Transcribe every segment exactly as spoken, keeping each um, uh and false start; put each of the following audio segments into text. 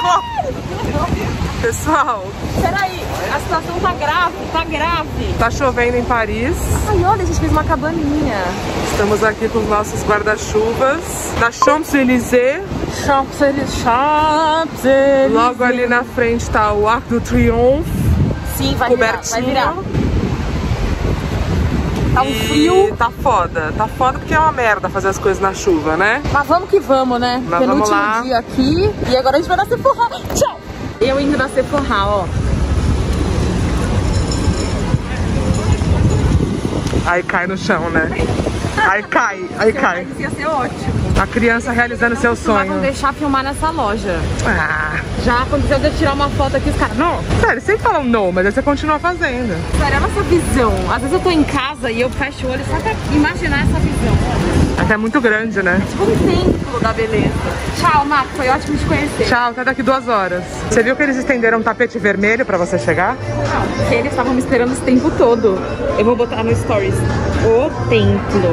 Acabou! Pessoal, peraí, a situação tá grave, tá grave. Tá chovendo em Paris. Ai, olha, a gente fez uma cabaninha. Estamos aqui com os nossos guarda-chuvas na Champs-Élysées. Champs-Élysées. Champs-Élysées. Logo ali na frente tá o Arc do Triomphe. Sim, vai virar, vai virar. Tá um e frio. Tá foda, tá foda porque é uma merda fazer as coisas na chuva, né? Mas vamos que vamos, né? Mas penúltimo vamos lá. dia aqui. E agora a gente vai na Sephora. Tchau! Eu indo na Sephora, ó. Aí cai no chão, né? Aí cai, aí cai. Isso ia ser ótimo. A criança realizando seu sonho. Vamos deixar filmar nessa loja. Ah. Já aconteceu de eu tirar uma foto aqui, os caras, não. Sério, eles sempre falam não, mas aí você continua fazendo. Sério, olha essa visão. Às vezes eu tô em casa e eu fecho o olho só pra imaginar essa visão. Até é muito grande, né? Tipo um templo da beleza. Tchau, Marco, foi ótimo te conhecer. Tchau, até daqui duas horas. Você viu que eles estenderam um tapete vermelho pra você chegar? Não, porque eles estavam me esperando esse tempo todo. Eu vou botar no stories. O templo.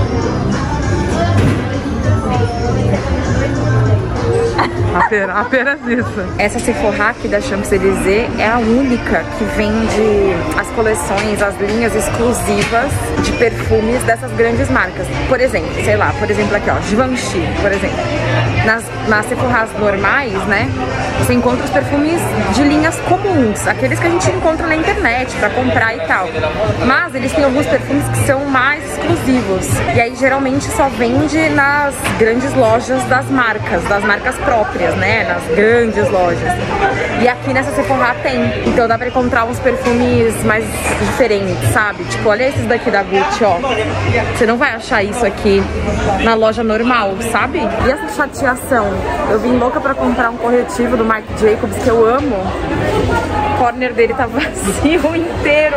Apenas, apenas isso. Essa Sephora aqui da Champs-Élysées é a única que vende as coleções, as linhas exclusivas de perfumes dessas grandes marcas. Por exemplo, sei lá, por exemplo aqui, ó, Givenchy, por exemplo. Nas, nas Sephoras normais, né, você encontra os perfumes de linhas comuns, aqueles que a gente encontra na internet pra comprar e tal. Mas eles têm alguns perfumes que são mais exclusivos. E aí geralmente só vende nas grandes lojas das marcas, das marcas próprias, né, nas grandes lojas. E aqui nessa Sephora tem. Então dá pra encontrar uns perfumes mais diferentes, sabe? Tipo, olha esses daqui da Gucci, ó. Você não vai achar isso aqui na loja normal, sabe? E essa chateação? Eu vim louca pra comprar um corretivo do Marc Jacobs que eu amo. O corner dele tá vazio inteiro.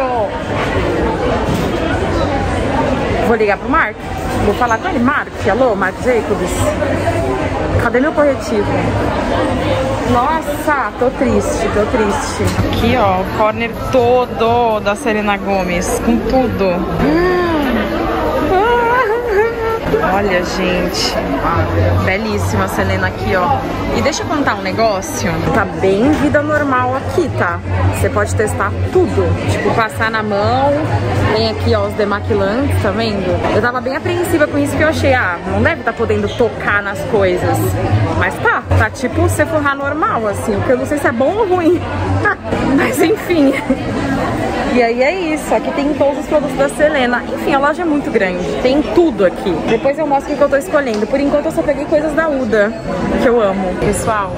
Vou ligar pro Marc. Vou falar com ele. Marc, alô, Marc Jacobs? Cadê meu corretivo? Nossa, tô triste, tô triste. Aqui, ó, o corner todo da Selena Gomez, com tudo. Hum. Olha, gente, belíssima a Selena aqui, ó. E deixa eu contar um negócio. Tá bem vida normal aqui, tá? Você pode testar tudo. Tipo, passar na mão. Tem aqui, ó, os demaquilantes, tá vendo? Eu tava bem apreensiva com isso que eu achei. Ah, não deve estar podendo tocar nas coisas. Mas tá, tá tipo Sephora normal, assim. O que eu não sei se é bom ou ruim. Mas enfim. E aí é isso, aqui tem todos os produtos da Selena. Enfim, a loja é muito grande, tem tudo aqui. Depois eu mostro o que eu tô escolhendo. Por enquanto eu só peguei coisas da Huda, que eu amo. Pessoal,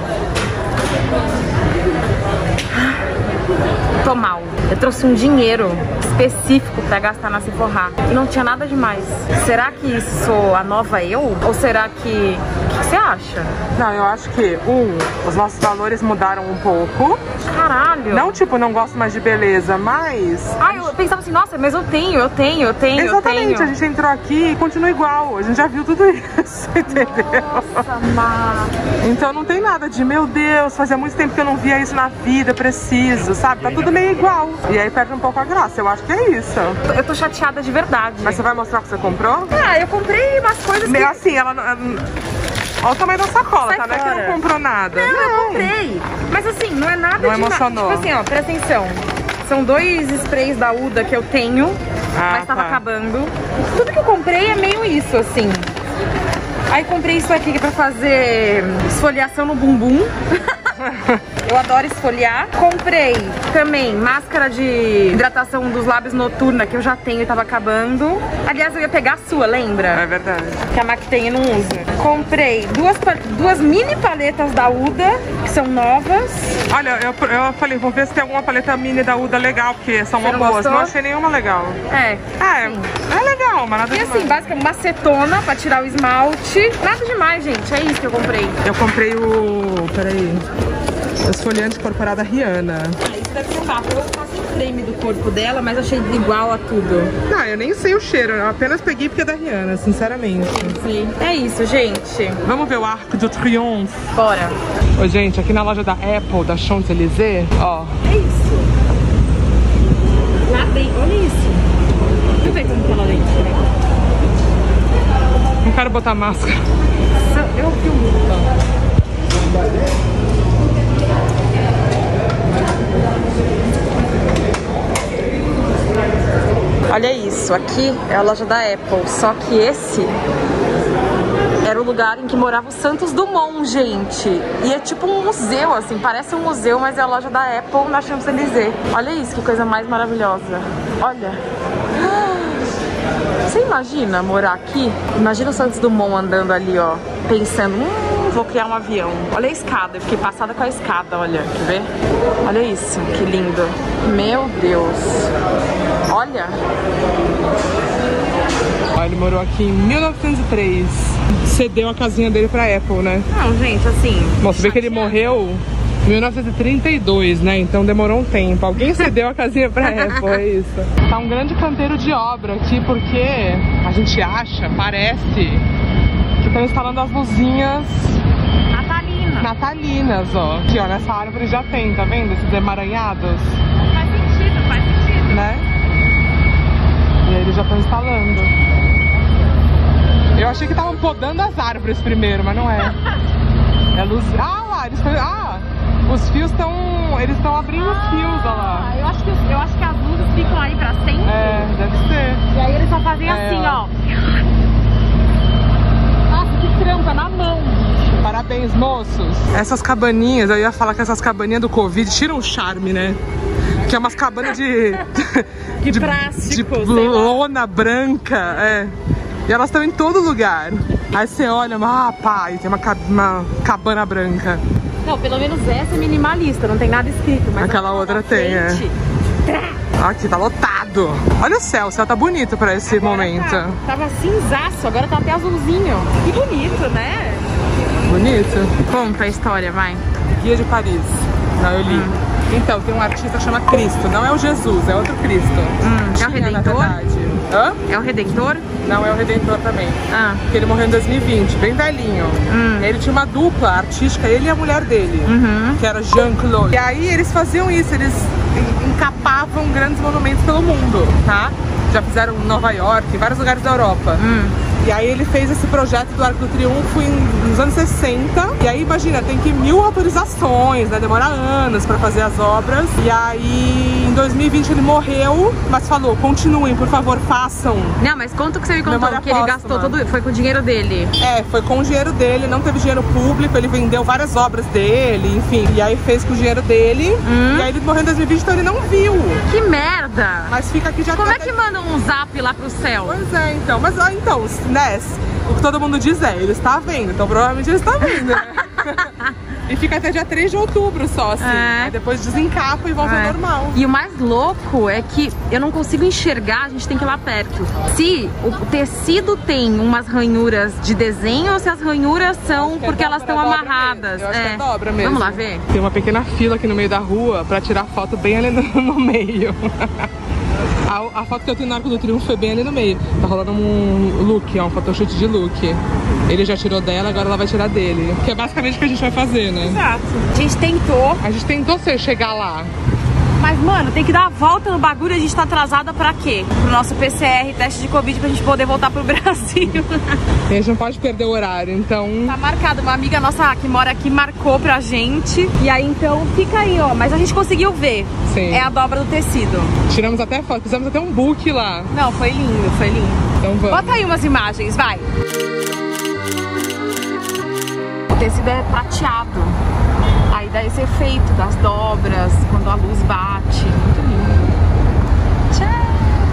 tô mal. Eu trouxe um dinheiro específico pra gastar na Sephora e não tinha nada demais. Será que isso sou a nova eu? Ou será que... O que você acha? Não, eu acho que, um, os nossos valores mudaram um pouco. Caralho! Não, tipo, não gosto mais de beleza, mas... Ah, eu pensava assim, nossa, mas eu tenho, eu tenho, eu tenho, Exatamente, eu tenho. a gente entrou aqui e continua igual. A gente já viu tudo isso, entendeu? Nossa, Má. Então não tem nada de, meu Deus, fazia muito tempo que eu não via isso na vida, preciso, sabe? Tá tudo meio igual. E aí perde um pouco a graça, eu acho que é isso. Eu tô chateada de verdade. Mas você vai mostrar o que você comprou? Ah, eu comprei umas coisas Meio que... assim, ela... Olha o tamanho da sacola, Sai tá? Não é que fora. não comprou nada. Não, eu comprei. Mas assim, não é nada Não demais. emocionou. Tipo assim, ó, presta atenção. São dois sprays da Huda que eu tenho, Ah, mas tava tá. acabando. Tudo que eu comprei é meio isso, assim. Aí comprei isso aqui pra fazer esfoliação no bumbum. Eu adoro esfoliar. Comprei também máscara de hidratação dos lábios noturna, que eu já tenho e tava acabando. Aliás, eu ia pegar a sua, lembra? É verdade. Que a Mac tem e não usa. Comprei duas, duas mini paletas da Huda, que são novas. Olha, eu, eu falei, vou ver se tem alguma paleta mini da Huda legal, porque são Você uma não boas. gostou? Não achei nenhuma legal. É. É, sim. é legal, mas nada E demais. assim, basicamente uma acetona pra tirar o esmalte. Nada demais, gente. É isso que eu comprei. Eu comprei o... peraí... o esfoliante corporal da Rihanna. Ah, isso deve ser um bafo. Eu faço um frame do corpo dela, mas achei igual a tudo. Não, eu nem sei o cheiro, eu apenas peguei porque é da Rihanna, sinceramente. Sim. É isso, gente. Vamos ver o Arc do Triomphe. Bora. Ô, gente, aqui na loja da Apple, da Champs-Élysées, ó. É isso. Lá dentro, olha isso. Deixa eu ver como tá lá dentro. Não quero botar máscara. Eu filmo. Isso aqui é a loja da Apple, só que esse era o lugar em que morava o Santos Dumont, gente. E é tipo um museu, assim, parece um museu, mas é a loja da Apple na Champs-Élysées. Olha isso, que coisa mais maravilhosa. Olha. Você imagina morar aqui? Imagina o Santos Dumont andando ali, ó, pensando, hum, vou criar um avião. Olha a escada, eu fiquei passada com a escada, olha, quer ver? Olha isso, que lindo. Meu Deus. Olha. Ó, ele morou aqui em mil novecentos e três. Cedeu a casinha dele pra Apple, né? Não, gente, assim... Bom, você vê que ele morreu em mil novecentos e trinta e dois, né? Então demorou um tempo. Alguém cedeu a casinha pra Apple, é isso. Tá um grande canteiro de obra aqui, porque a gente acha, parece, que estão instalando as luzinhas Natalinas. natalinas, ó. Aqui, ó, nessa árvore já tem, tá vendo? Esses emaranhados. Faz sentido, faz sentido. Né? E aí eles já estão instalando. Eu achei que estavam podando as árvores primeiro, mas não é. É luz... Ah, lá, eles... Ah, os fios estão... Eles estão abrindo os fios, olha lá. Eu acho, que, eu acho que as luzes ficam aí pra sempre. É, deve ser. E aí eles só fazem É, assim, ó. ó. Nossa, que trampa, na mão. Parabéns, moços. Essas cabaninhas, eu ia falar que essas cabaninhas do Covid tiram o charme, né? Que é umas cabanas de... De, de plástico, de lona branca, é. E elas estão em todo lugar. Aí você olha, ah, pai, tem uma, uma cabana branca. Não, pelo menos essa é minimalista, não tem nada escrito. Mas aquela outra tem, frente, é. Aqui, tá lotado. Olha o céu, o céu tá bonito pra esse agora momento. Tá, tava cinzaço, agora tá até azulzinho. Que bonito, né? Bonito. Conta a história, vai. Guia de Paris. Não, eu li. Hum. Então, tem um artista que chama Cristo. Não é o Jesus, é outro Cristo. Hum, é o Tinha, Redentor? na verdade. Hã? É o Redentor? Não, é o Redentor também. Ah. Porque ele morreu em dois mil e vinte, bem velhinho. Hum. E aí ele tinha uma dupla artística, ele e a mulher dele, Uhum. que era Jean-Claude. E aí eles faziam isso, eles encapavam grandes monumentos pelo mundo, tá? Já fizeram em Nova York, em vários lugares da Europa. Hum. E aí ele fez esse projeto do Arco do Triunfo em, nos anos sessenta. E aí, imagina, tem que mil autorizações, né? Demora anos pra fazer as obras. E aí, em dois mil e vinte ele morreu, mas falou, continuem, por favor, façam. Não, mas conta o que você me contou, Memória que ele póstuma. gastou todo, foi com o dinheiro dele. É, foi com o dinheiro dele, não teve dinheiro público, ele vendeu várias obras dele, enfim. E aí fez com o dinheiro dele. Hum. E aí ele morreu em dois mil e vinte, então ele não viu. Que merda! Mas fica aqui já... Como tá é que até... manda um zap lá pro céu? Pois é, então. Mas, ó, então, né? O que todo mundo diz é, ele está vendo, então provavelmente ele está vendo, né? E fica até dia três de outubro só, assim. É. Aí depois desencapa e volta É. ao normal. E o mais louco é que eu não consigo enxergar, a gente tem que ir lá perto. Se o tecido tem umas ranhuras de desenho ou se as ranhuras são é porque dobra, elas estão dobra amarradas. Mesmo. Eu acho que é dobra mesmo. Vamos lá ver? Tem uma pequena fila aqui no meio da rua pra tirar foto bem ali no, no meio. A, a foto que eu tenho no Arco do Triunfo foi bem ali no meio. Tá rolando um look, ó, um photoshoot de look. Ele já tirou dela, agora ela vai tirar dele. Que é basicamente o que a gente vai fazer, né? Exato. A gente tentou. A gente tentou chegar lá. Mas, mano, tem que dar a volta no bagulho e a gente tá atrasada pra quê? Pro nosso P C R, teste de Covid, pra gente poder voltar pro Brasil. E a gente não pode perder o horário, então... Tá marcado, uma amiga nossa que mora aqui marcou pra gente. E aí, então, fica aí, ó. Mas a gente conseguiu ver. Sim. É a dobra do tecido. Tiramos até foto, fizemos até um book lá. Não, foi lindo, foi lindo. Então vamos. Bota aí umas imagens, vai. O tecido é prateado. Aí dá esse efeito das dobras, quando a luz bate. Muito lindo. Tchau!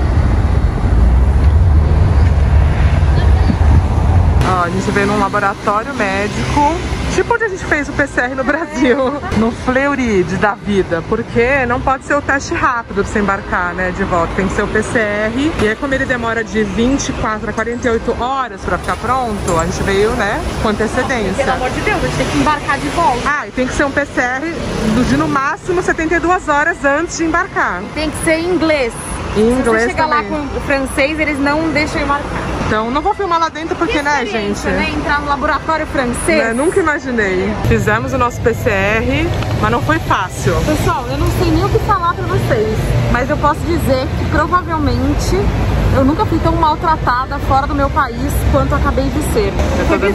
Ó, a gente veio num laboratório médico, tipo onde a gente fez o P C R no Brasil, no Fleury da vida, porque não pode ser o teste rápido pra você embarcar, né, de volta, tem que ser o P C R, e aí como ele demora de vinte e quatro a quarenta e oito horas pra ficar pronto, a gente veio, né, com antecedência. Pelo amor de Deus, a gente tem que embarcar de volta. Ah, e tem que ser um P C R de no máximo setenta e duas horas antes de embarcar. Tem que ser em inglês. Em inglês Se você chegar também. lá com o francês, eles não deixam embarcar. Então não vou filmar lá dentro porque, Que né, gente? experiência, né? Entrar no laboratório francês. Né, nunca imaginei. Fizemos o nosso P C R, mas não foi fácil. Pessoal, eu não sei nem o que falar pra vocês, mas eu posso dizer que provavelmente eu nunca fui tão maltratada fora do meu país quanto eu acabei de ser. Foi bizarro.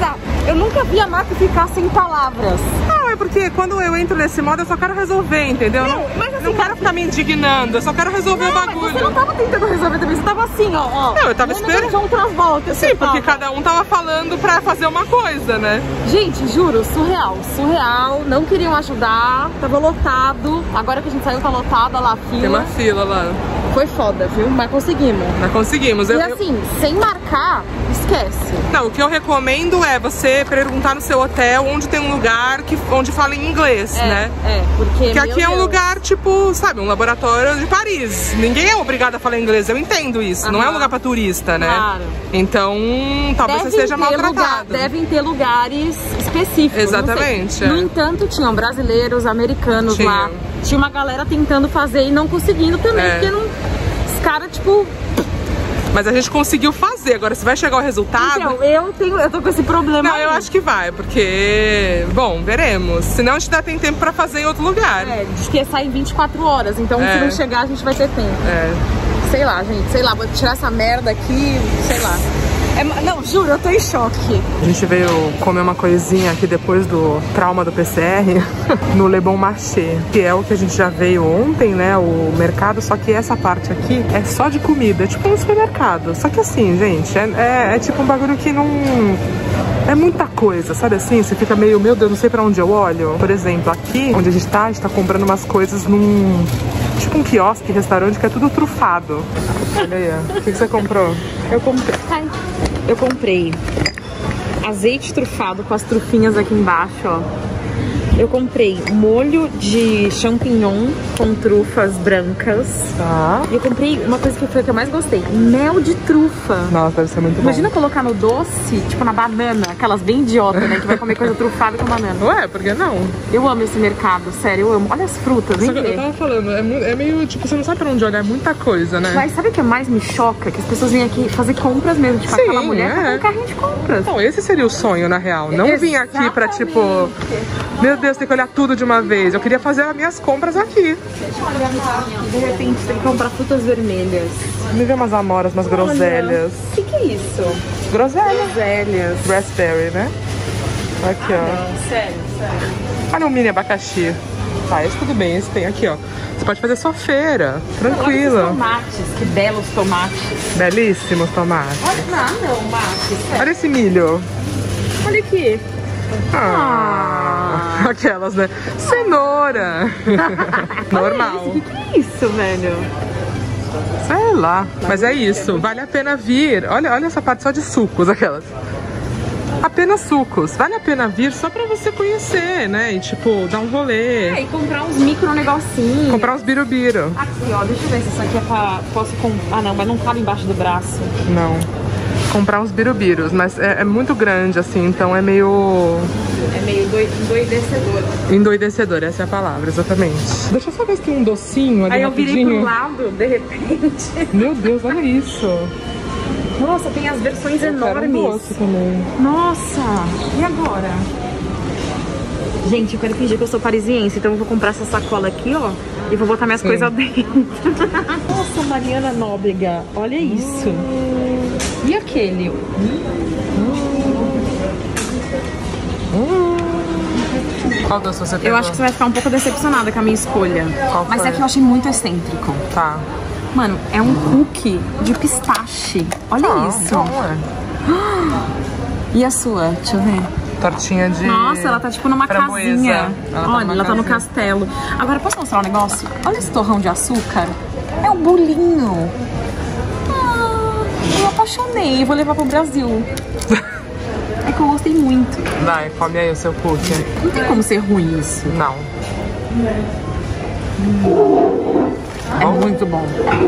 Eu nunca vi a Maki ficar sem palavras. Não, é porque quando eu entro nesse modo eu só quero resolver, entendeu? Não, Não, mas assim, não quero ficar me indignando, eu só quero resolver não, o bagulho. Mas você não tava tentando resolver também, você tava assim, ó. ó não, eu tava esperando. de outras voltas. Sim, porque cada um tava falando pra fazer uma coisa, né? Gente, juro, surreal, surreal. Não queriam ajudar, tava lotado. Agora que a gente saiu, tá lotado, olha lá, a fila. Tem uma fila lá. Foi foda, viu? Mas conseguimos. Mas conseguimos. E eu, assim, eu... sem marcar, esquece. Não, o que eu recomendo é você perguntar no seu hotel onde tem um lugar que, onde fala em inglês, é, né? É, porque, Porque aqui é um Deus. lugar, tipo, sabe, um laboratório de Paris. Ninguém é obrigado a falar inglês, eu entendo isso. Aham. Não é um lugar pra turista, né? Claro. Então, talvez Devem você seja ter maltratado. lugar, devem ter lugares específicos. Exatamente, No é. entanto, tinham brasileiros, americanos Tinha. lá. Tinha uma galera tentando fazer e não conseguindo também, É. porque não... os caras, tipo... Mas a gente conseguiu fazer. Agora, se vai chegar o resultado... Então, eu, tenho, eu tô com esse problema. Não, aí. eu acho que vai, porque... Bom, veremos. Senão a gente ainda tem tempo pra fazer em outro lugar. É, diz que sai em vinte e quatro horas, então É. se não chegar a gente vai ter tempo. É. Sei lá, gente, sei lá, vou tirar essa merda aqui, sei lá. É, não, juro, eu tô em choque. A gente veio comer uma coisinha aqui depois do trauma do P C R no Le Bon Marché, que é o que a gente já veio ontem, né, o mercado, só que essa parte aqui é só de comida, é tipo um supermercado. Só que assim, gente, é, é, é tipo um bagulho que não... É muita coisa, sabe assim? Você fica meio, meu Deus, não sei pra onde eu olho. Por exemplo, aqui onde a gente tá, a gente tá comprando umas coisas num... tipo um quiosque, restaurante, que é tudo trufado. Olha aí, ó. O que, que você comprou? Eu comprei... Ai. Eu comprei azeite trufado com as trufinhas aqui embaixo, ó. Eu comprei molho de champignon com trufas brancas. Tá. E eu comprei uma coisa que foi a que eu mais gostei, mel de trufa. Nossa, deve ser muito Imagina bom. colocar no doce, tipo na banana, aquelas bem idiota, né? Que vai comer coisa trufada com banana. Ué, por que não? Eu amo esse mercado, sério, eu amo. Olha as frutas, vem Só que eu ver. tava falando, é, mu- é meio, tipo, você não sabe pra onde olhar, é muita coisa, né? Mas sabe o que mais me choca? Que as pessoas vêm aqui fazer compras mesmo. Tipo, Sim, aquela mulher tá é. com um carrinho de compras. Então, esse seria o sonho, na real. Não vim aqui pra, tipo... Meu Deus, tem que olhar tudo de uma vez. Eu queria fazer as minhas compras aqui. Deixa eu olhar aqui. De repente tem que comprar frutas vermelhas. Me vê umas amoras, umas groselhas. O que que é isso? Groselhas. Groselhas. Raspberry, né? Aqui, ó. Não, sério, sério. Olha um mini abacaxi. Tá, esse tudo bem, esse tem aqui, ó. Você pode fazer sua feira, Olha tranquilo. esses tomates, que belos tomates. Belíssimos tomates. Olha, não, não, Mate, sério. Olha esse milho. Olha aqui. Ah, aquelas, né? Cenoura. Normal. O que que é isso, velho? Sei lá. Mas é isso. Vale a pena vir. Olha, olha essa parte só de sucos, aquelas. Apenas sucos. Vale a pena vir só pra você conhecer, né? E tipo, dar um rolê. É, e comprar uns micro negocinhos. Comprar uns birubiru. Aqui, ó, deixa eu ver se isso aqui é pra... Posso comprar... Ah, não, mas não cabe embaixo do braço. Não. Comprar uns birubirus, mas é, é muito grande, assim, então é meio... É meio endoidecedor. Endoidecedor, essa é a palavra, exatamente. Deixa eu só ver se tem um docinho ali Aí eu virei rapidinho. pro lado, de repente. Meu Deus, olha isso. Nossa, tem as versões Eu quero um enormes. doce também. Nossa, e agora? Gente, eu quero fingir que eu sou parisiense, então eu vou comprar essa sacola aqui, ó, e vou botar minhas Sim. coisas dentro. Nossa, Mariana Nóbrega, olha isso. E aquele? Qual doce você pegou? Eu acho que você vai ficar um pouco decepcionada com a minha escolha. Qual Mas foi? é que eu achei muito excêntrico. Tá. Mano, é um cookie de pistache. Olha Ah, isso. bom, é. E a sua? Deixa eu ver. Tortinha de Nossa, ela tá tipo numa framboesa. casinha. Ela tá Olha, numa ela tá no casinha. castelo. Agora, posso mostrar um negócio? Olha esse torrão de açúcar. É um bolinho. Ah, eu apaixonei. Vou levar pro Brasil. É que eu gostei muito. Vai, come aí o seu cookie. Não tem como ser ruim isso. Não. É muito bom.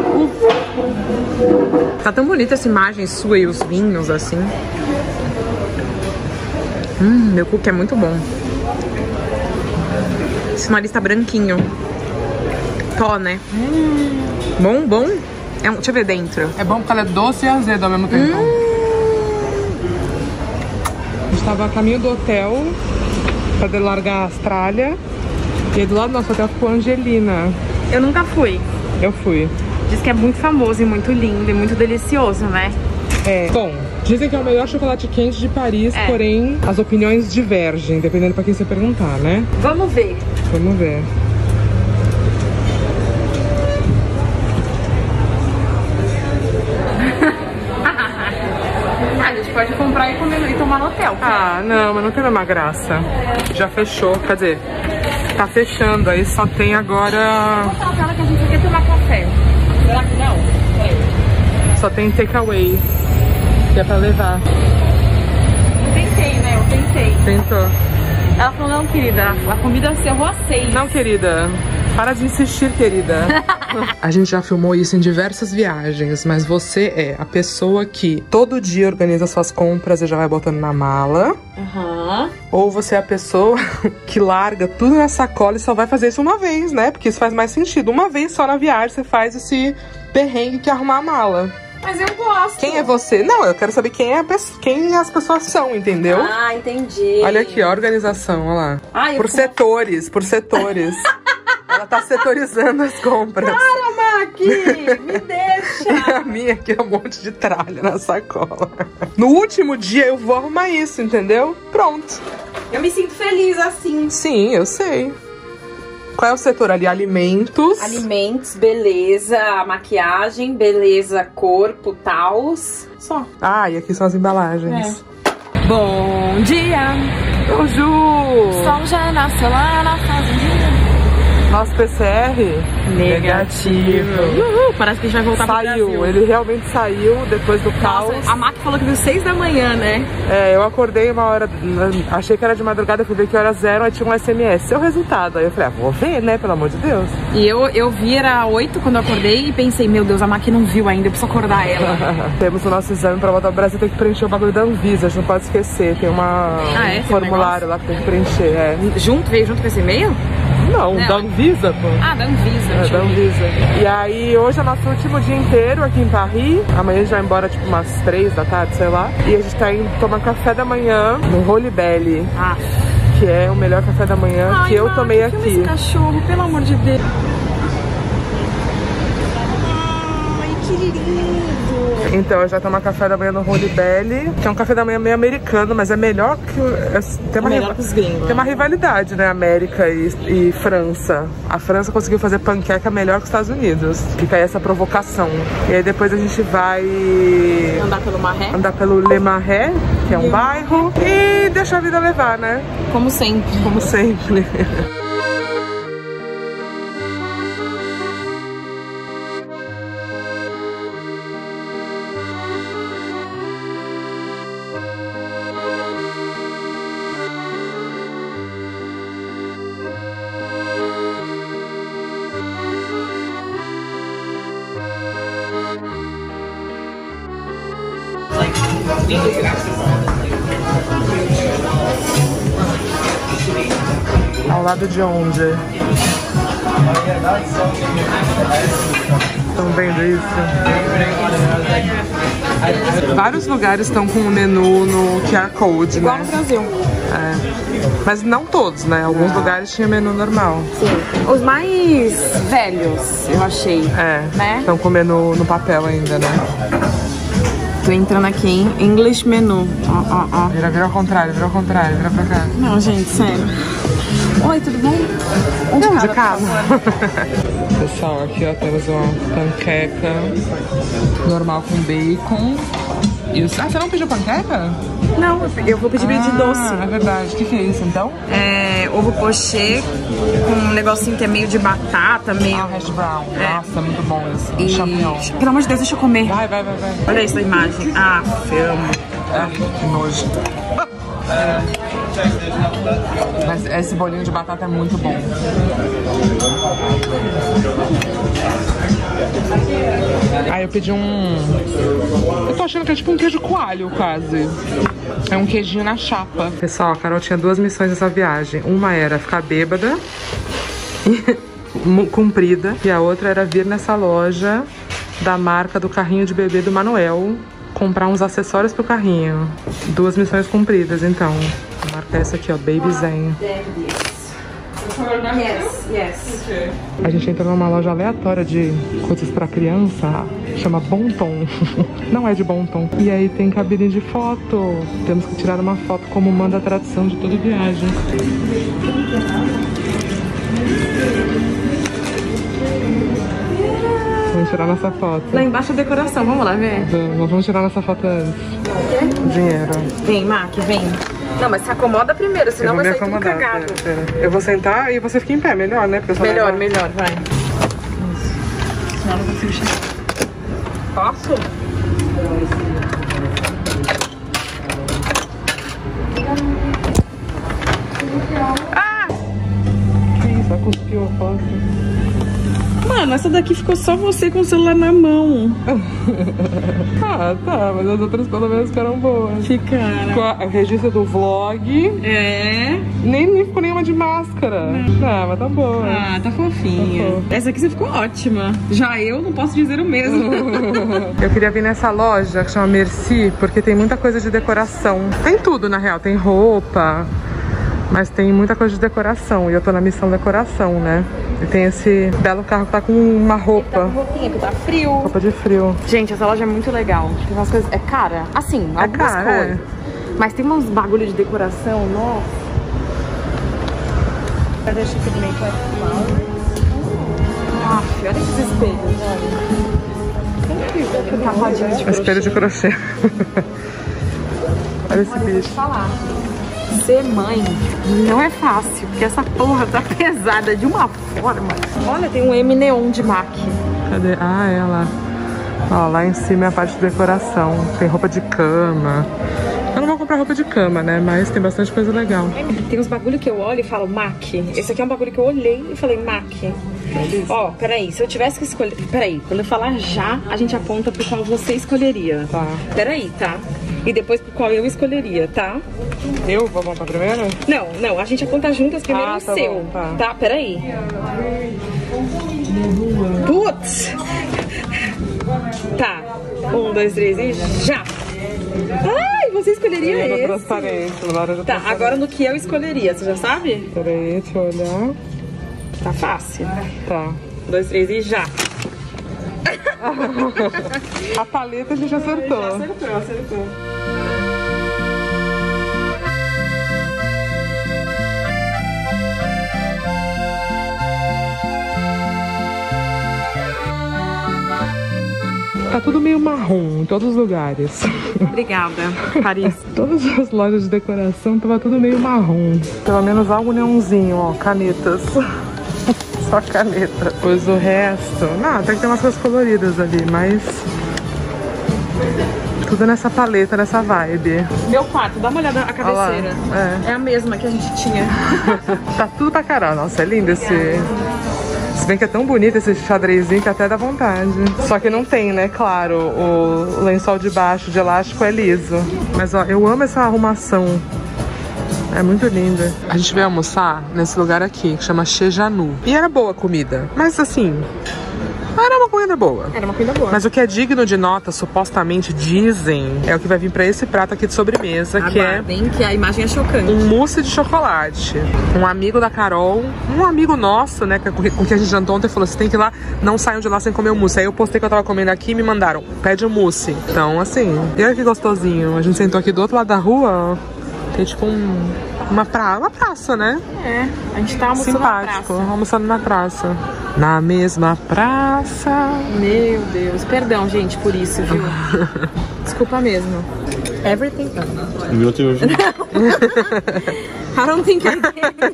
Tá tão bonita essa imagem sua e os vinhos, assim. Hum, meu cookie é muito bom. Esse nariz tá branquinho. Tó, né? Hum. Bom, bom. É um, deixa eu ver dentro. É bom porque ela é doce e azeda ao mesmo tempo. Hum. A gente tava a caminho do hotel pra largar a Austrália. E aí do lado do nosso hotel ficou a Angelina. Eu nunca fui. Eu fui. Diz que é muito famoso e muito lindo e muito delicioso, né? É. Bom, Dizem que é o melhor chocolate quente de Paris, É. porém as opiniões divergem, dependendo pra quem você perguntar, né? Vamos ver. Vamos ver. A gente pode comprar e comer e tomar no hotel. Ah, não, mas não tem uma graça. Já fechou, quer dizer, tá fechando, aí só tem agora... Vou falar pra ela que a gente quer tomar café. Será que não? Só tem takeaway, que é pra levar. Eu tentei, né? Eu tentei. Tentou. Ela falou, não, querida, a comida eu vou a seis. Não, querida. Para de insistir, querida. A gente já filmou isso em diversas viagens, mas você é a pessoa que todo dia organiza suas compras e já vai botando na mala. Aham. Ou você é a pessoa que larga tudo na sacola e só vai fazer isso uma vez, né? Porque isso faz mais sentido. Uma vez só na viagem você faz esse perrengue que é arrumar a mala. Mas eu gosto. Quem é você? Não, eu quero saber quem, é a pessoa, quem as pessoas são, entendeu? Ah, entendi. Olha aqui, ó, a organização, olha lá. Ah, eu por fico- setores, por setores. Ela tá setorizando as compras. Para, Maqui! Me deixa! A minha aqui é um monte de tralha na sacola. No último dia eu vou arrumar isso, entendeu? Pronto. Eu me sinto feliz assim. Sim, eu sei. Qual é o setor ali? Alimentos. Alimentos, beleza, maquiagem, beleza, corpo, tals. Só. Ah, e aqui são as embalagens. É. Bom dia! Ô, Ju! Sol já nasceu lá na fazenda. Nosso P C R? Negativo. Uhul, parece que a gente vai voltar pro Saiu, Brasil. ele realmente saiu depois do caos. Nossa, a Mac falou que viu seis da manhã, né? É, eu acordei uma hora, achei que era de madrugada, fui ver que horas eram, aí tinha um S M S, seu resultado. Aí eu falei, ah, vou ver, né, pelo amor de Deus. E eu, eu vi, era oito quando eu acordei e pensei, meu Deus, a Mac não viu ainda, eu preciso acordar ela. Temos o nosso exame pra voltar ao Brasil, tem que preencher o bagulho da Anvisa, a gente não pode esquecer, tem uma, Ah, é? um Tem um formulário lá que tem que preencher, é. Junto? Veio junto com esse e-mail? Não, Não. da Anvisa, pô. Ah, da Anvisa. É, deixa da eu ver. Anvisa. E aí, hoje é nosso último dia inteiro aqui em Paris. Amanhã a gente vai embora, tipo, umas três da tarde, sei lá. E a gente tá indo tomar café da manhã no Holy Belly, Ah. que é o melhor café da manhã Ai, que eu Mac, tomei filma aqui. esse cachorro, pelo amor de Deus. Ai, que lindo. Então, eu já tomo café da manhã no Holy Belly, que é um café da manhã meio americano, mas é melhor que... É, tem, uma melhor riva- que os gringos. tem uma rivalidade, né, América e, e França. A França conseguiu fazer panqueca melhor que os Estados Unidos. Fica aí essa provocação. E aí depois a gente vai Andar pelo Marré? andar pelo Le Marais, que é um bairro, e deixar a vida levar, né? Como sempre. Como sempre. Ao lado de onde? Estão vendo isso? Vários lugares estão com o menu no Q R Code, Igual né? no Brasil. É. Mas não todos, né? Alguns lugares tinha menu normal. Sim. Os mais velhos, eu achei. É. Né? Estão com o menu no papel ainda, né? Tô entrando aqui em English Menu. Ó, ó, ó. Vira, vira ao contrário, vira ao contrário, vira pra cá. Não, gente, sério. Oi, tudo bom? Um Não, de de cada, casa. por favor. Pessoal, aqui ó, temos uma panqueca normal com bacon. E o... Ah, você não pediu panqueca? Não, eu vou pedir de doce. Ah, é verdade. O que, que é isso, então? É, ovo pochê com um negocinho que é meio de batata, meio... Ah, hash brown. É. Nossa, muito bom esse. E... Champignon. Pelo amor de Deus, deixa eu comer. Vai, vai, vai, vai. Olha isso, a imagem. Ah, eu amo. Ah, que nojo. Mas esse bolinho de batata é muito bom. Ah, eu pedi um... Eu tô achando que é tipo um queijo coalho, quase. É um queijinho na chapa. Pessoal, a Carol tinha duas missões nessa viagem. Uma era ficar bêbada, cumprida. E a outra era vir nessa loja da marca do carrinho de bebê do Manuel, comprar uns acessórios pro carrinho. Duas missões cumpridas, então. A marca é essa aqui, ó, Baby Zen. Yes, yes. A gente entrou numa loja aleatória de coisas pra criança, chama Bom Tom. Não é de Bom Tom. E aí tem cabine de foto. Temos que tirar uma foto como manda a tradição de toda viagem. Vamos tirar nossa foto. Lá embaixo a decoração, vamos lá ver? Vamos, vamos tirar nossa foto antes. Dinheiro. Vem, Mac, vem. Não, mas se acomoda primeiro, senão vai sair tudo cagado. Pera, pera. Eu vou sentar e você fica em pé, melhor, né? Porque eu só melhor, levo... melhor, vai. Senão não consigo chegar. Posso? Ah! Que isso? Ela cuspiu a foto. Mano, essa daqui ficou só você com o celular na mão. Ah, tá, mas as outras pelo menos ficaram boas. Ficaram. Ficou a- o registro do vlog. É. Nem, nem ficou nenhuma de máscara. Não, mas tá boa. Ah, tá fofinha. Tá fofo. Essa aqui você ficou ótima. Já eu não posso dizer o mesmo. Eu queria vir nessa loja que chama Merci, porque tem muita coisa de decoração. Tem tudo, na real. Tem roupa, mas tem muita coisa de decoração. E eu tô na missão decoração, né? E tem esse belo carro que tá com uma roupa. Tá com roupinha, porque tá frio. Roupa de frio. Gente, essa loja é muito legal. Tem umas coisas... É cara? Assim, É algumas cara, coisas. é. Mas tem uns bagulho de decoração, nossa. Cadê a xícara de make-up? Aff, olha esses espelhos, olha. Tem tapadinho de Espelho de crochê. Olha esse bicho. falar. Ser mãe não é fácil, porque essa porra tá pesada de uma forma. Olha, tem um M neon de MAC. Cadê? Ah, é lá. Ó, lá em cima é a parte de decoração. Tem roupa de cama. Eu não vou comprar roupa de cama, né? Mas tem bastante coisa legal. Tem uns bagulho que eu olho e falo MAC. Esse aqui é um bagulho que eu olhei e falei MAC. Ó, peraí, se eu tivesse que escolher... Peraí, quando eu falar já, a gente aponta pro qual você escolheria. Tá. Peraí, tá? E depois pro qual eu escolheria, tá? Eu vou montar primeiro? Não, não, a gente aponta juntas primeiro Ah, o tá seu. bom, tá. Tá, peraí. Putz! Tá. Um, dois, três e já! Ai, você escolheria Laranja esse? transparente, laranja Tá, transparente. agora no que eu escolheria, você já sabe? Peraí, deixa eu olhar. Tá fácil. Tá. Um, dois, três e já! A paleta a gente acertou. Acertou, acertou. Tá tudo meio marrom em todos os lugares. Obrigada, Paris. Todas as lojas de decoração tava tudo meio marrom. Pelo menos algo neonzinho, ó, canetas. Só caneta. Pois o resto... Não, até que tem umas coisas coloridas ali, mas... Tudo nessa paleta, nessa vibe. Meu quarto, dá uma olhada na cabeceira. Olha lá, é. é a mesma que a gente tinha. Tá tudo pra caralho. Nossa, é lindo esse... Se bem que é tão bonito esse xadrezinho que até dá vontade. Só que não tem, né? Claro, o lençol de baixo de elástico é liso. Mas ó, eu amo essa arrumação. É muito linda. A gente veio almoçar nesse lugar aqui, que chama Chejanu. E era boa a comida. Mas assim, era uma comida boa. Era uma comida boa. Mas o que é digno de nota, supostamente dizem, é o que vai vir pra esse prato aqui de sobremesa, que é Aguardem, que a imagem é chocante. um mousse de chocolate. Um amigo da Carol, um amigo nosso, né, com quem a gente jantou ontem, falou: você tem que ir lá, não saiam de lá sem comer o mousse. Aí eu postei que eu tava comendo aqui e me mandaram: pede o mousse. Então, assim, e olha que gostosinho. A gente sentou aqui do outro lado da rua, ó. Tem tipo um, uma, pra, uma praça, né? É, a gente tá almoçando na Simpático, praça. almoçando na praça. Na mesma praça. Meu Deus, perdão, gente, por isso, viu? Desculpa mesmo. Everything. You want to I don't think I did.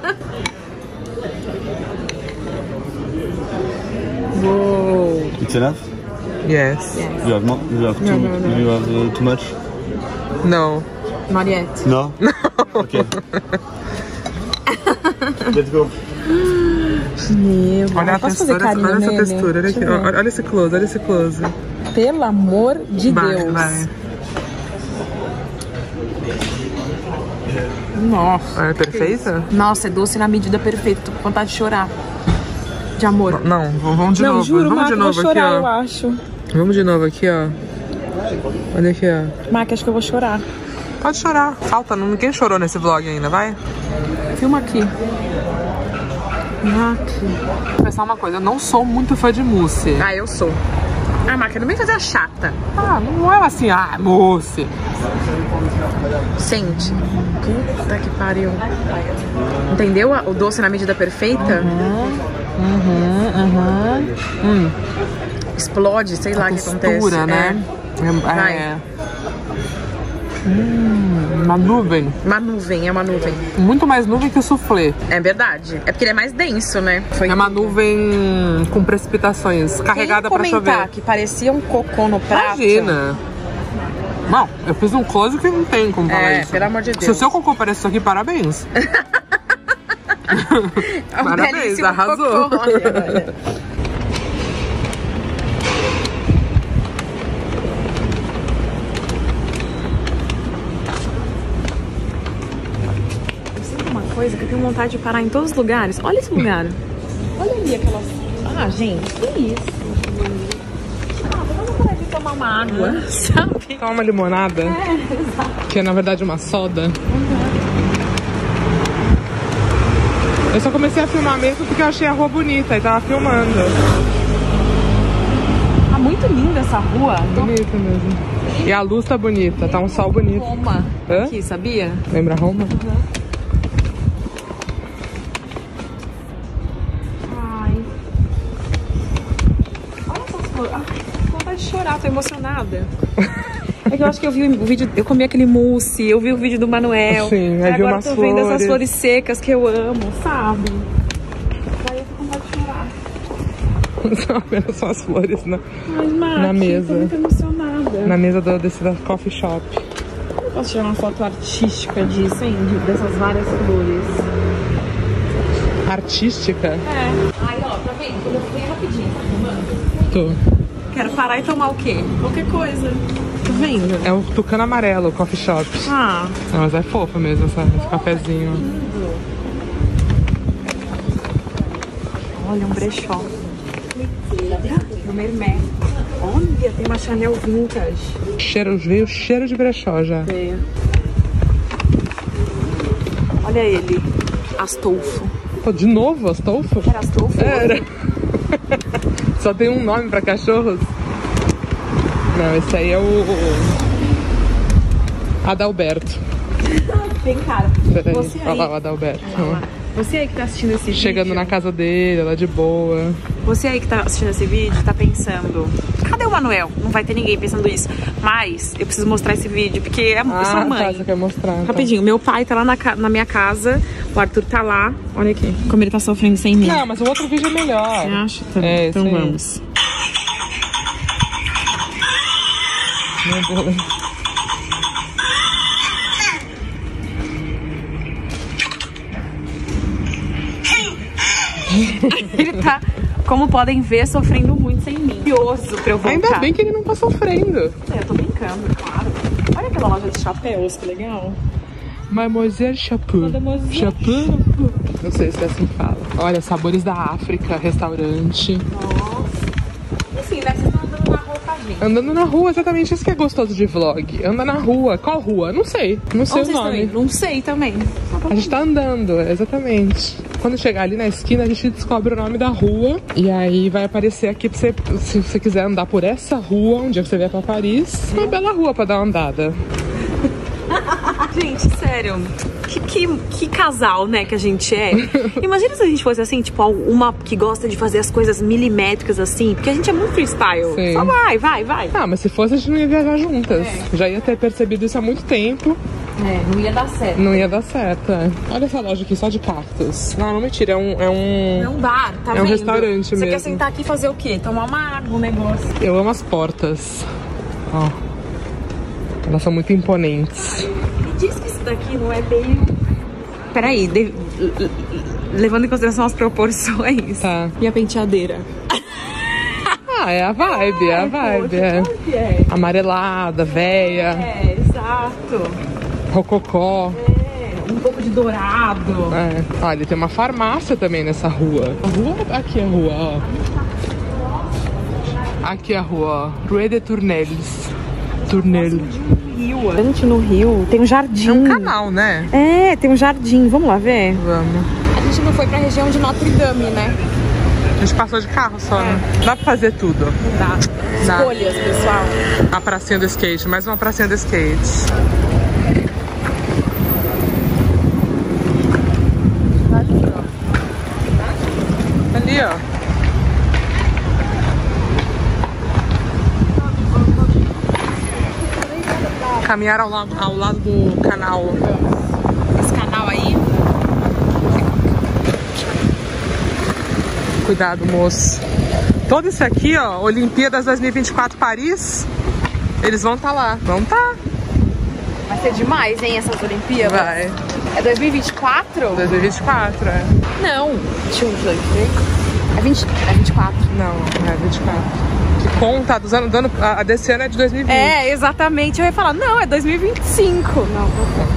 Uou. It's enough? Yes. You have not. You have too. No, no, no. You have uh, too much. Não. Not yet. No. Okay. Let's go. Meu, Olha a posso fazer textura, carinho olha essa nele? textura. Olha, aqui, Deixa eu ver. olha, olha esse close, olha esse close. Pelo amor de Vai, Deus. vai. Nossa. É perfeita? Nossa, é doce na medida perfeita. Tô com vontade de chorar. De amor. Não, vamos de Não, novo. juro, vamos Mac, de eu vou novo chorar, aqui, eu ó. acho. Vamos de novo aqui, ó. Olha aqui, ó. Mac, acho que eu vou chorar. Pode chorar. Falta, ninguém chorou nesse vlog ainda, vai? Filma aqui. Aqui. Vou pensar uma coisa, eu não sou muito fã de mousse. Ah, eu sou. Ah, Maca, não vem fazer a chata. Ah, não é assim, ah, mousse. Sente. Puta que pariu. Entendeu o doce na medida perfeita? Uhum, uhum, uhum. Hum. Explode, sei lá o que acontece. Textura, né? É. Vai. é. Hum, uma nuvem. Uma nuvem, é uma nuvem. Muito mais nuvem que o soufflé. É verdade. É porque ele é mais denso, né? Foi É uma nuvem com precipitações, carregada pra chover. Que parecia um cocô no prato. Imagina. Não, eu fiz um close que não tem como falar É, isso. pelo amor de Se o Deus. seu cocô parece isso aqui, parabéns. É um Parabéns, belíssimo arrasou. cocô. Olha, olha. Coisa que eu tenho vontade de parar em todos os lugares. Olha esse lugar. Olha ali aquelas... Ah, gente, que isso? Ah, vou dar vontade de tomar uma água, sabe? Toma uma limonada. É, exato. Que é, na verdade, uma soda. Uhum. Eu só comecei a filmar mesmo porque eu achei a rua bonita e tava filmando. Tá muito linda essa rua. Bonita mesmo. E a luz tá bonita, tá um sol bonito. Roma. Hã? Aqui, sabia? Lembra Roma? Uhum. De chorar, tô emocionada. É que eu acho que eu vi o vídeo, eu comi aquele mousse, eu vi o vídeo do Manuel. Sim, aí agora umas tô vendo flores. essas flores secas que eu amo, sabe? Daí eu tô com vontade de chorar. São apenas só as flores na, Mas, Mati, na mesa. tô muito emocionada. Na mesa do, desse da coffee shop. Eu posso tirar uma foto artística disso, hein? De, dessas várias flores. Artística? É. Aí, ó, tá vendo? Quando eu fui rapidinho, tá filmando? Tô. Quero parar e tomar o quê? Qualquer coisa. Tá vendo? É o tucano amarelo, o coffee shop. Ah. Não, mas é fofo mesmo essa, esse cafezinho. Olha, um brechó. No Mermé. Olha, tem uma Chanel vintage. Cheiro, veio cheiro de brechó já. Veio. Olha ele. Astolfo. Pô, de novo, Astolfo? Era Astolfo? Era. Só tem um nome pra cachorros? Não, esse aí é o... o Adalberto. Tem cara. Peraí, Você olha aí. lá o Adalberto. Olha lá. Você aí que tá assistindo esse Chegando vídeo. na casa dele, lá de boa. Você aí que tá assistindo esse vídeo, tá pensando, cadê o Manuel? Não vai ter ninguém pensando isso. Mas eu preciso mostrar esse vídeo, porque é Ah, eu sou mãe. tá, você quer mostrar. Tá. Rapidinho, meu pai tá lá na, ca- na minha casa, o Arthur tá lá. Olha aqui, como ele tá sofrendo sem mim. Não, mas o outro vídeo é melhor. Você acha? Tá bom, É, então sim. vamos. Meu Deus. Ele tá, como podem ver, sofrendo muito sem mim. Curioso pra eu voltar. Ainda bem que ele não tá sofrendo. É, eu tô brincando, claro. Olha aquela loja de chapéus, que legal. Mademoiselle Chapeau. Mademoiselle Chapeau? Não sei se é assim que fala. Olha, sabores da África, restaurante. Nossa. Enfim, né? Vocês estão andando na rua com a gente. Andando na rua, exatamente isso que é gostoso de vlog. Anda na rua. Qual rua? Não sei. Não sei Onde o vocês estão nome. indo? Não sei também. A gente tá andando, exatamente. Quando chegar ali na esquina, a gente descobre o nome da rua. E aí vai aparecer aqui pra você, se você quiser andar por essa rua, um dia que você vier pra Paris. Uma bela rua pra dar uma andada. Gente, sério, que, que, que casal, né, que a gente é. Imagina se a gente fosse assim, tipo, uma que gosta de fazer as coisas milimétricas assim, porque a gente é muito freestyle. Sim. Só vai, vai, vai. Ah, mas se fosse, a gente não ia viajar juntas. É. Já ia ter percebido isso há muito tempo. É, não ia dar certo. Não ia dar certo, é. Olha essa loja aqui, só de cactos. Não, não mentira, é um... É um... É um bar, tá É vendo? um restaurante Você mesmo. quer sentar aqui e fazer o quê? Tomar uma água, um negócio. Eu amo as portas. Ó. Elas são muito imponentes. Me diz que isso daqui não é meio... Peraí, de... levando em consideração as proporções. Tá. E a penteadeira? Ah, é a vibe, é a vibe. É. Claro que é. Amarelada, véia, É, exato. rococó. É, um pouco de dourado. É. Olha, tem uma farmácia também nessa rua. A rua? Aqui é a rua, ó. Aqui é a rua, ó. Rue de Tournelles. Tournelles. Rio. A gente no Rio tem um jardim. É um canal, né? É, tem um jardim. Vamos lá ver? Vamos. A gente não foi pra região de Notre Dame, né? A gente passou de carro só, né? Dá pra fazer tudo. Dá. Dá. Escolhas, pessoal. A pracinha do skate, mais uma pracinha do skate. Ali, ó. Caminhar ao lado, ao lado do canal. Esse canal aí. Cuidado, moço. Todo isso aqui, ó, Olimpíadas dois mil e vinte e quatro Paris, eles vão estar tá lá. Vão estar. Tá. Vai ser demais, hein, essas Olimpíadas? Vai. É dois mil e vinte e quatro? dois mil e vinte e quatro, é. Não. Deixa eu ver. É, vinte, é vinte e quatro. Não, não é vinte e quatro. Que conta dos anos, do ano, a desse ano é de dois mil e vinte. É, exatamente. Eu ia falar, não, é dois mil e vinte e cinco. Não, não é.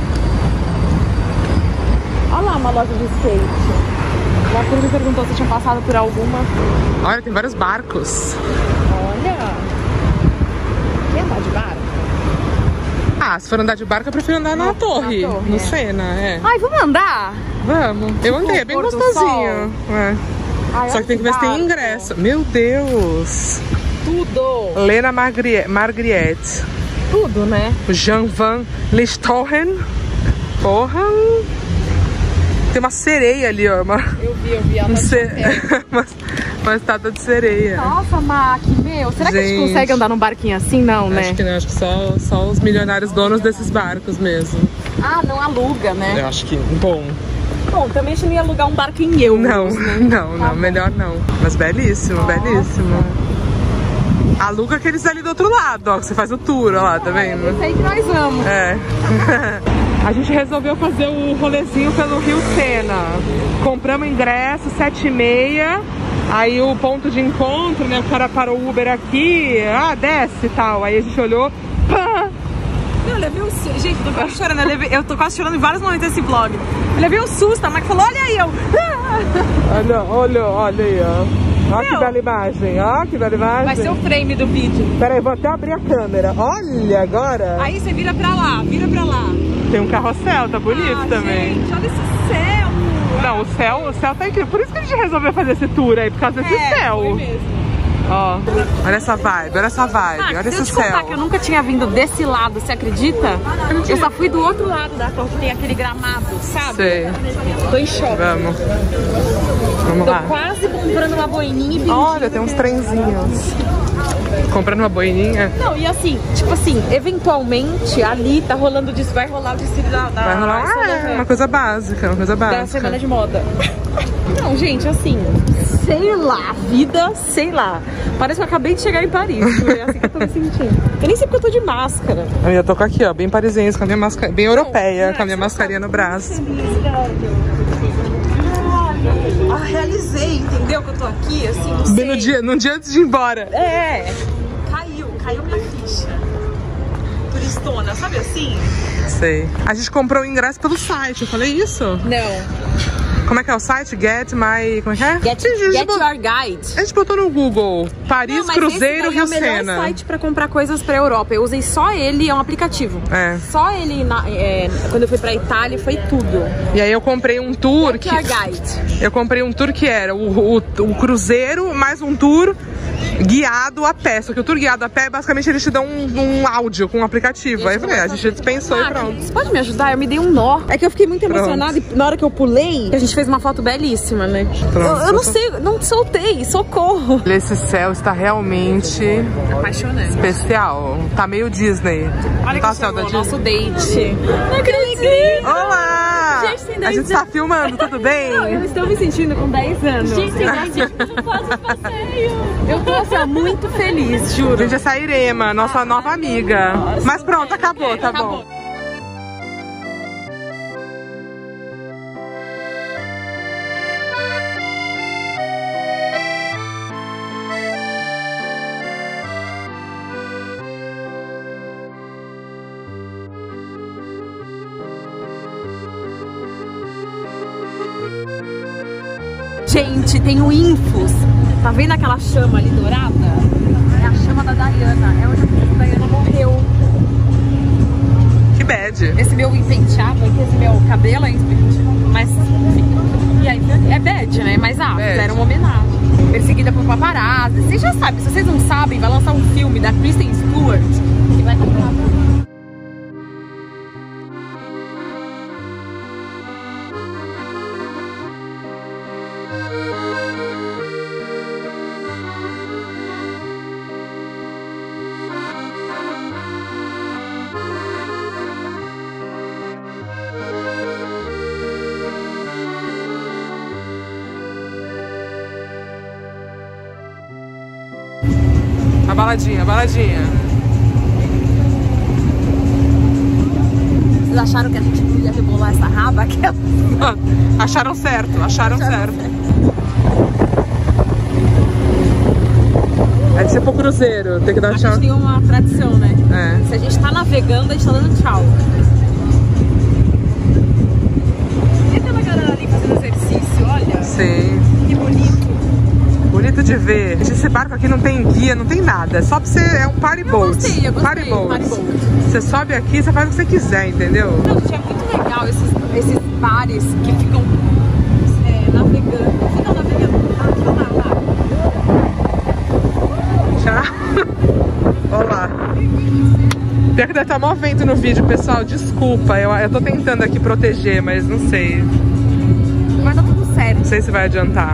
Olha lá uma loja de skate. A Cruz me perguntou se tinham passado por alguma. Olha, tem vários barcos. Olha. Quer andar de barco? Ah, se for andar de barco, eu prefiro andar na, na, torre, na torre, no é. Sena, é. Ai, vamos andar? Vamos. Eu andei, é bem gostosinho. É. Ai, só que tem que ver se tem ingresso. Meu Deus. Tudo. Lena Margriette. Tudo, né? Jean Van Lichtenstein. Porra. Tem uma sereia ali, ó. Uma... Eu vi, eu vi. Ela um ce... uma... uma estátua de sereia. Nossa, Mac, meu. Será gente... que a gente consegue andar num barquinho assim? Não, né? Acho que não. Acho que só, só os milionários donos desses barcos mesmo. Ah, não aluga, né? Eu acho que... Bom... Bom, também a gente não ia alugar um barco em euros, Não, né? não, não. Tá Melhor não. Mas belíssimo, Nossa. belíssimo. Aluga aqueles ali do outro lado, ó. Que você faz o tour, ó lá, tá vendo? É, esse aí que nós vamos. É. A gente resolveu fazer o rolezinho pelo Rio Sena. Compramos ingresso, sete e meia. Aí o ponto de encontro, né? O cara parou o Uber aqui. Ah, desce e tal. Aí a gente olhou. Pá! Eu levei um susto. Gente, eu tô quase chorando. Eu, levei... eu tô quase chorando em vários momentos desse vlog. Eu levei um susto. A Mac falou, olha aí. Eu... Olha, olha, olha aí, ó. Olha que bela imagem, ó, que bela imagem. Vai ser o frame do vídeo. Pera aí, vou até abrir a câmera. Olha agora. Aí você vira pra lá, vira pra lá. Tem um carrossel, tá bonito ah, também. Gente, olha esse céu. Não, o céu, o céu tá incrível. Por isso que a gente resolveu fazer esse tour aí, por causa desse é, céu. Foi mesmo. Ó, olha essa vibe, olha essa vibe, ah, olha esse céu. Se eu te contar que eu nunca tinha vindo desse lado, você acredita? Eu, eu só fui do outro lado da torre, que tem aquele gramado, sabe? Sei. Tô em choque. Vamos. Vamos Tô lá. Tô quase comprando uma boininha e olha, tem uns trenzinhos. Comprando uma boininha? Não, e assim, tipo assim, eventualmente ali tá rolando disso, vai rolar o desfile da... da vai rolar uma, é, uma coisa básica, uma coisa básica. Da semana de moda. Não, gente, assim... Sei lá, vida, sei lá. Parece que eu acabei de chegar em Paris. É assim que eu tô me sentindo. Eu nem sei porque eu tô de máscara. Eu tô aqui, ó, bem parisiense, com a minha máscara, bem europeia, não, com a minha mascarinha no braço. Ah, realizei, entendeu? Que eu tô aqui, assim, não sei. Bem no dia, no dia antes de ir embora. É. Caiu, caiu minha ficha. Turistona, sabe assim? Sei. A gente comprou o ingresso pelo site, eu falei isso? Não. Como é que é o site? Get my... Como é que é? Get, get bot... Your Guide. A gente botou no Google. Paris, não, Cruzeiro, Rio Sena. É o melhor site pra comprar coisas pra Europa. Eu usei só ele, é um aplicativo. É. Só ele, na, é, quando eu fui pra Itália, foi tudo. E aí eu comprei um tour Get que... Your Guide. Eu comprei um tour que era o, o, o Cruzeiro, mais um tour guiado a pé. Só que o tour guiado a pé, basicamente, eles te dão um, um áudio com um apaplicativo. Aí eu falei, a gente dispensou ah, e pronto. Você pode me ajudar? Eu me dei um nó. É que eu fiquei muito emocionada e na hora que eu pulei, a gente fez uma foto belíssima, né? Pronto, eu, eu não sei, não soltei, socorro. Esse céu está realmente apaixonante, especial. Tá meio Disney. Olha tá que chegou o nosso date. Não acredito! Olá! Gente, tem dez a gente tá filmando, tudo bem? Não, eu estou me sentindo com dez anos. Gente, tem dez anos que eu não faço passeio. Eu tô assim, ó, muito feliz, juro. Gente, essa é a Irema, nossa nova amiga. Nossa, mas pronto, acabou, tá acabou. bom. Gente, tem o Infos. Tá vendo aquela chama ali dourada? É a chama da Diana. É onde a Diana morreu. Que bad. Esse meu penteado aqui, esse meu cabelo é penteado. Mas, enfim. E aí, é bad, né? Mas, ah, Bad. fizeram uma homenagem. Perseguida por paparazzi. Vocês já sabem, se vocês não sabem, vai lançar um filme da Kristen Stewart que vai comprar. A baladinha, a baladinha. Vocês acharam que a gente não ia rebolar essa raba? Aquela... Acharam certo, acharam, acharam certo. certo. É tipo cruzeiro, tem que dar a tchau. A gente tem uma tradição, né? É. Se a gente tá navegando, a gente tá dando tchau. E aquela galera ali fazendo exercício, olha. Sim. Que bonito. Bonito de ver. Esse barco aqui não tem guia, não tem nada. É só pra você. É um party boat. Eu gostei, eu gostei. Party boat. Party boat. Você sobe aqui, você faz o que você quiser, entendeu? Não, gente, é muito legal esses, esses bares que ficam é, navegando. Ficam navegando. Ah, olha lá. Pior que deve estar mó vento no vídeo, pessoal. Desculpa, eu, eu tô tentando aqui proteger, mas não sei. Mas tá tudo certo. Não sei se vai adiantar.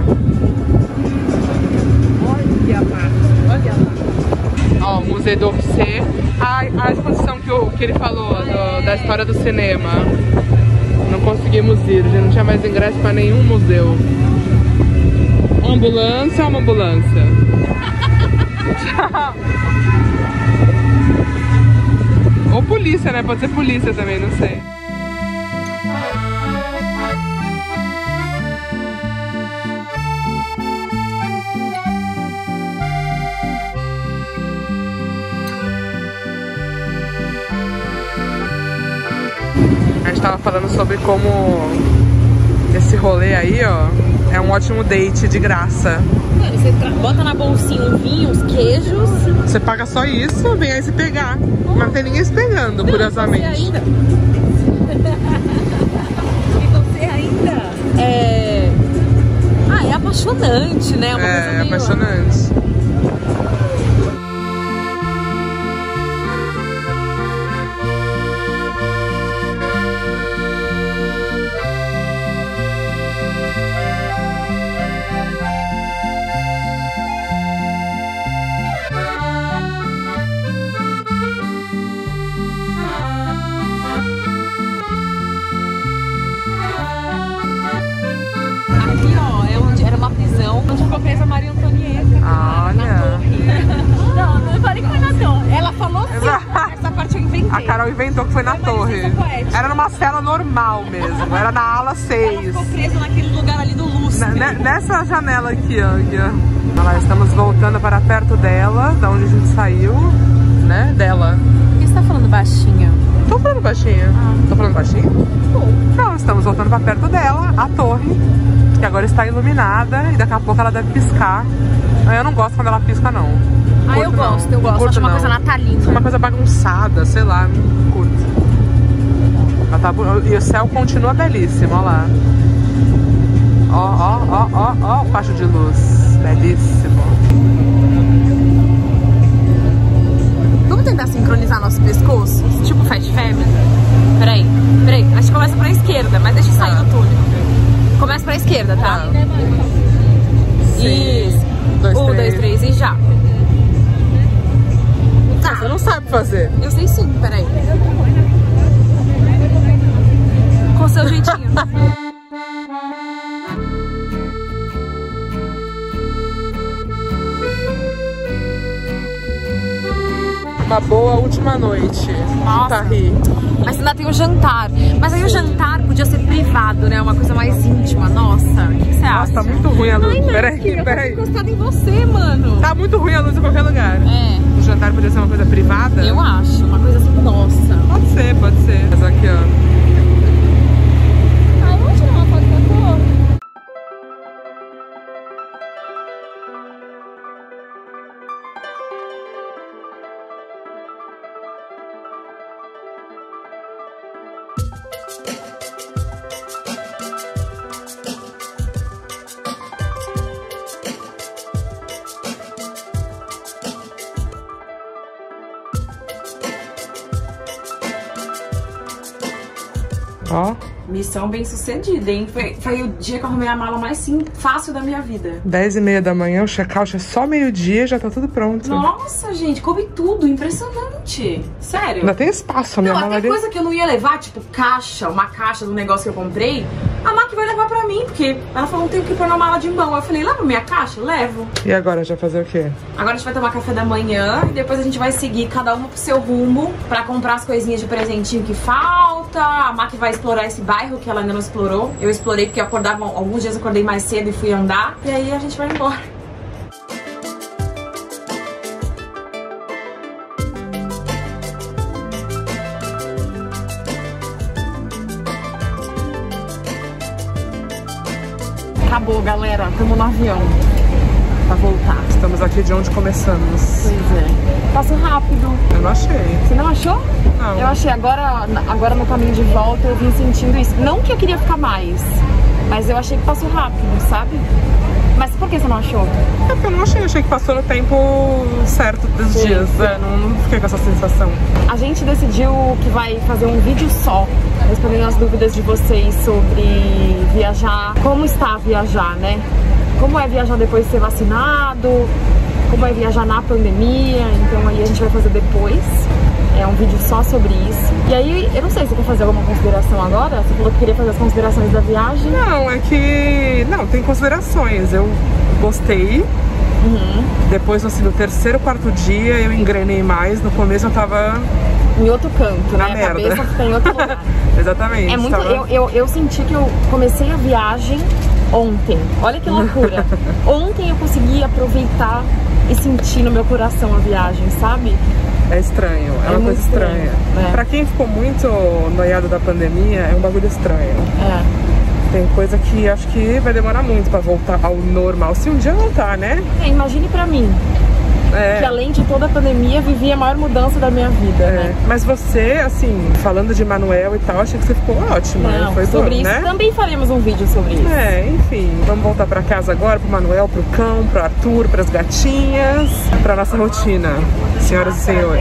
Olha, olha. Ó, o Museu d'Orsay. A, a exposição que, o, que ele falou do, da história do cinema. Não conseguimos ir, já não tinha mais ingresso pra nenhum museu. Uma ambulância ou uma ambulância? Tchau. Ou polícia, né? Pode ser polícia também, não sei. A gente tava falando sobre como esse rolê aí, ó, é um ótimo date de graça. Mano, você bota na bolsinha um vinho, uns queijos. Você paga só isso, vem aí se pegar. Mas não tem ninguém se pegando, não, curiosamente. Você ainda. E você ainda é. Ah, é apaixonante, né? Uma é, coisa meio... apaixonante. Onde ficou presa a Maria Antonieta. Olha. Não, não falei que foi na torre. Ela falou sim. Essa parte eu inventei. A Carol inventou que foi na torre. Era numa cela normal mesmo. Era na ala seis. Ela ficou presa naquele lugar ali do Lúcio. Nessa janela aqui, ó. Aqui, ó. Olha lá, estamos voltando para perto dela, da onde a gente saiu, né? Dela. Por que você tá falando baixinho? Tô falando baixinho. Ah. Tô falando baixinho? Não, estamos voltando para perto dela, a torre, que agora está iluminada e daqui a pouco ela deve piscar. Eu não gosto quando ela pisca, não. Ah, curto, eu gosto, não. eu gosto. Curto, Acho uma não. coisa natalina. Uma coisa bagunçada, sei lá, não curto. Ela tá... E o céu continua belíssimo, olha lá. Ó, ó, ó, ó, ó o facho de luz. Belíssimo. Vamos tentar sincronizar nossos pescoços? Tipo Fast Family? Peraí, peraí. A gente começa pra esquerda, mas deixa eu sair Tá. do túnel. Começa pra esquerda, tá? Tá. Isso. Dois, Um, três. dois, três e já. Tá. Você não sabe fazer. Eu sei sim, peraí. Com seu jeitinho. Uma boa última noite. Nossa. Tá rir. Mas ainda tem o jantar. Mas aí o jantar podia ser privado, né? Uma coisa mais íntima. Nossa, o que, que você acha? Nossa, tá muito ruim a luz. Ai, Peraí, Mac, eu tô peraí. encostada em você, mano. Tá muito ruim a luz em qualquer lugar. É, O jantar podia ser uma coisa privada? eu acho. Uma coisa assim, nossa. Pode ser, pode ser. Mas aqui, ó. Ah, vamos tirar uma foto da torre. Ó. Missão bem sucedida, hein? Foi, foi o dia que eu arrumei a mala mais sim, fácil da minha vida. dez e meia da manhã, o check-out é só meio-dia, já tá tudo pronto. Nossa, gente, coube tudo, impressionante. Sério. Ainda tem espaço, a minha não, mala até ali. coisa que eu não ia levar, tipo caixa, uma caixa do negócio que eu comprei, a Mac vai levar pra mim, porque ela falou, não tem que pôr na mala de mão. Eu falei, leva minha caixa? Levo. E agora, já fazer o quê? Agora a gente vai tomar café da manhã e depois a gente vai seguir cada uma pro seu rumo pra comprar as coisinhas de presentinho que falta. A Mac vai explorar esse bairro que ela ainda não explorou. Eu explorei porque eu acordava, alguns dias eu acordei mais cedo e fui andar. E aí a gente vai embora. Acabou, galera. Estamos no avião pra voltar. Estamos aqui de onde começamos. Pois é. Passou rápido. Eu não achei. Você não achou? Não. Eu achei. Agora, agora no caminho de volta eu vim sentindo isso. Não que eu queria ficar mais, mas eu achei que passou rápido, sabe? Mas por que você não achou? É porque eu não achei. Achei que passou no tempo certo dos Sim, dias. sim. É, não, não fiquei com essa sensação. A gente decidiu que vai fazer um vídeo só, respondendo as dúvidas de vocês sobre viajar, como está viajar, né? Como é viajar depois de ser vacinado, como é viajar na pandemia, então aí a gente vai fazer depois. É um vídeo só sobre isso. E aí, eu não sei se você quer fazer alguma consideração agora. Você falou que queria fazer as considerações da viagem. Não, é que... Não, tem considerações. Eu gostei. Uhum. Depois, assim, no terceiro, quarto dia, eu engrenei mais. No começo eu tava... Em outro canto, Na né? merda. A cabeça fica em outro lugar. Exatamente. É muito... tava... eu, eu, eu senti que eu comecei a viagem ontem. Olha que loucura. Ontem eu consegui aproveitar e sentir no meu coração a viagem, sabe? É estranho, é, É uma muito coisa estranha. estranho, é. Pra quem ficou muito noiado da pandemia, é um bagulho estranho. É. Tem coisa que acho que vai demorar muito pra voltar ao normal. Se um dia voltar, né? É, imagine pra mim, É. que além de toda a pandemia, vivi a maior mudança da minha vida, É. né? Mas você, assim, falando de Manuel e tal, achei que você ficou ótima. Não, Foi sobre bom, isso né? também faremos um vídeo sobre isso. É, enfim, vamos voltar pra casa agora, pro Manuel, pro cão, pro Arthur, pras gatinhas, pra nossa rotina, senhoras e senhores.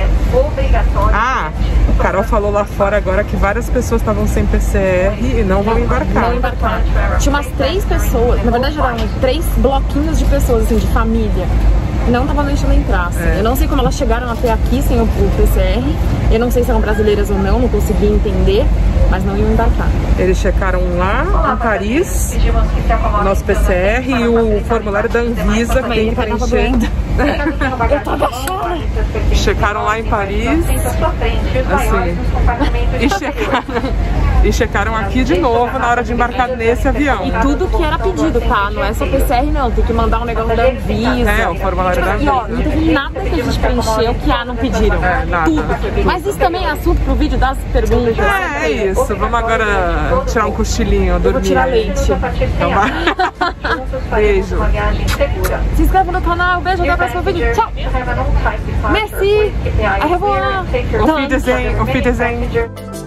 Ah, o Carol falou lá fora agora que várias pessoas estavam sem P C R e não vão embarcar. Não embarcar. Tinha umas três pessoas, na verdade eram três bloquinhos de pessoas, assim, de família. Não tava deixando entrar, assim. É. Eu não sei como elas chegaram até aqui sem o, o P C R. Eu não sei se eram brasileiras ou não, não consegui entender, mas não iam embarcar. Eles checaram lá em Paris, nosso P C R e o formulário da Anvisa que tem que preencher. Eu tô agachada. Checaram lá em Paris, assim, e checaram, e checaram aqui de novo na hora de embarcar nesse avião. E tudo que era pedido, tá? Não é só P C R não, tem que mandar um negócio da Anvisa. É, o formulário da E ó, Anvisa. não teve nada que a gente preencheu que A não pediram. É, nada. Tudo. Mas isso também é assunto pro vídeo das perguntas. É, é isso, vamos agora tirar um cochilinho, Eu vou dormir. tirar leite. Então vai. Beijo. Se inscreve no canal, beijo, até o próximo vídeo. Tchau. Merci. Au revoir. Auf Wiedersehen, auf Wiedersehen.